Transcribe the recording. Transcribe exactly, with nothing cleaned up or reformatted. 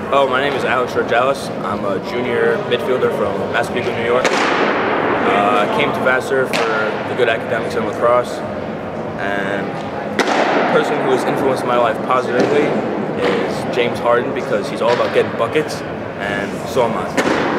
Oh, my name is Georgalas. I'm a junior midfielder from Massapequa, New York. Uh, I came to Vassar for the good academics in lacrosse, and the person who has influenced my life positively is James Harden, because he's all about getting buckets, and so am I.